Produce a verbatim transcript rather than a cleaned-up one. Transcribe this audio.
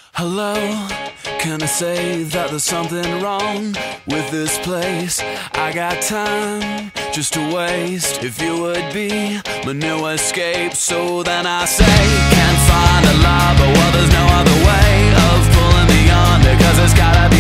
Hello, can I say that there's something wrong with this place? I got time just to waste. If you would be my new escape, so then I say, can't find a love, but well, there's no other way of pulling me under, 'cause it's gotta be